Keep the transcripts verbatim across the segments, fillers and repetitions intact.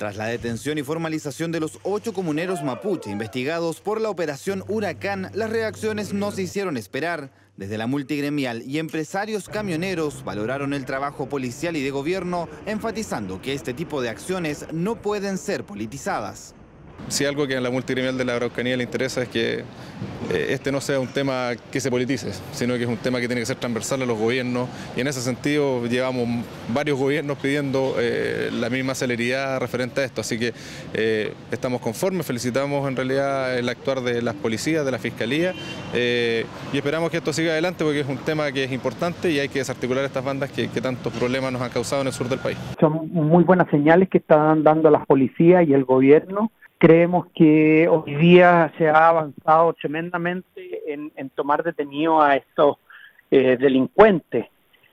Tras la detención y formalización de los ocho comuneros mapuche investigados por la operación Huracán, las reacciones no se hicieron esperar. Desde la multigremial y empresarios camioneros valoraron el trabajo policial y de gobierno, enfatizando que este tipo de acciones no pueden ser politizadas. Si algo que a la multigremial de la Araucanía le interesa es que eh, este no sea un tema que se politice, sino que es un tema que tiene que ser transversal a los gobiernos, y en ese sentido llevamos varios gobiernos pidiendo eh, la misma celeridad referente a esto, así que eh, estamos conformes, felicitamos en realidad el actuar de las policías, de la Fiscalía, eh, y esperamos que esto siga adelante porque es un tema que es importante y hay que desarticular estas bandas que, que tantos problemas nos han causado en el sur del país. Son muy buenas señales que están dando las policías y el gobierno. Creemos que hoy día se ha avanzado tremendamente en, en tomar detenidos a estos eh, delincuentes,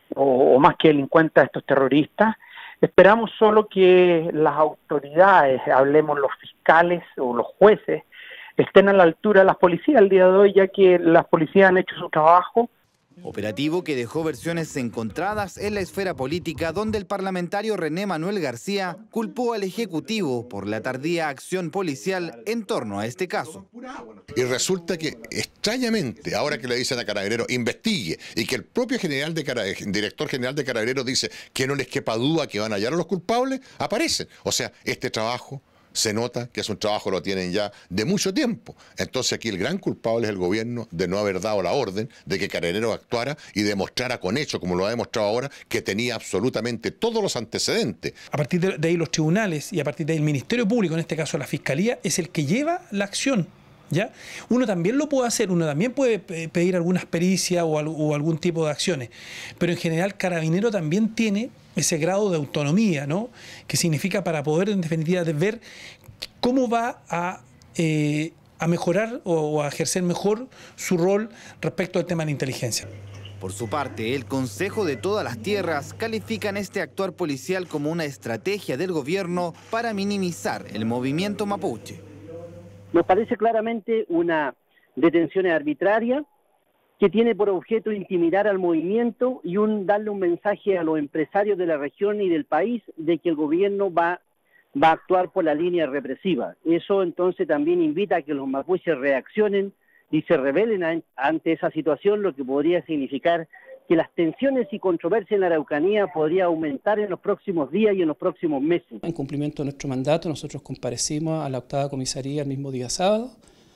o, o más que delincuentes, a estos terroristas. Esperamos solo que las autoridades, hablemos los fiscales o los jueces, estén a la altura de las policías el día de hoy, ya que las policías han hecho su trabajo. Operativo que dejó versiones encontradas en la esfera política, donde el parlamentario René Manuel García culpó al Ejecutivo por la tardía acción policial en torno a este caso. Y resulta que, extrañamente, ahora que le dicen a Carabineros investigue, y que el propio general de Cara- director general de Carabineros dice que no les quepa duda que van a hallar a los culpables, aparecen. O sea, este trabajo se nota que es un trabajo, lo tienen ya de mucho tiempo. Entonces aquí el gran culpable es el gobierno de no haber dado la orden de que Carabineros actuara y demostrara con hecho, como lo ha demostrado ahora, que tenía absolutamente todos los antecedentes. A partir de ahí los tribunales y a partir de ahí el Ministerio Público, en este caso la Fiscalía, es el que lleva la acción. ¿Ya? Uno también lo puede hacer, uno también puede pedir algunas pericias o, o algún tipo de acciones, pero en general Carabinero también tiene ese grado de autonomía, ¿no? Que significa para poder en definitiva de ver cómo va a, eh, a mejorar o, o a ejercer mejor su rol respecto al tema de la inteligencia. Por su parte, el Consejo de Todas las Tierras califican este actuar policial como una estrategia del gobierno para minimizar el movimiento mapuche. Nos parece claramente una detención arbitraria que tiene por objeto intimidar al movimiento y un, darle un mensaje a los empresarios de la región y del país de que el gobierno va, va a actuar por la línea represiva. Eso entonces también invita a que los mapuches reaccionen y se rebelen a, ante esa situación, lo que podría significar que las tensiones y controversias en la Araucanía podría aumentar en los próximos días y en los próximos meses. En cumplimiento de nuestro mandato, nosotros comparecimos a la octava comisaría el mismo día sábado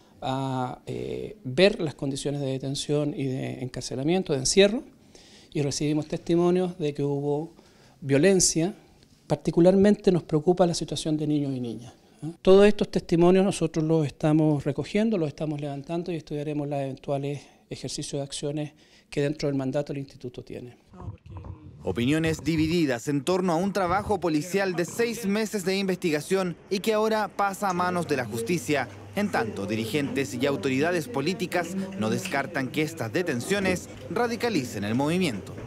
a eh, ver las condiciones de detención y de encarcelamiento, de encierro, y recibimos testimonios de que hubo violencia. Particularmente nos preocupa la situación de niños y niñas. ¿eh? Todos estos testimonios nosotros los estamos recogiendo, los estamos levantando y estudiaremos los eventuales ejercicios de acciones que dentro del mandato el instituto tiene. Opiniones divididas en torno a un trabajo policial de seis meses de investigación y que ahora pasa a manos de la justicia. En tanto, dirigentes y autoridades políticas no descartan que estas detenciones radicalicen el movimiento.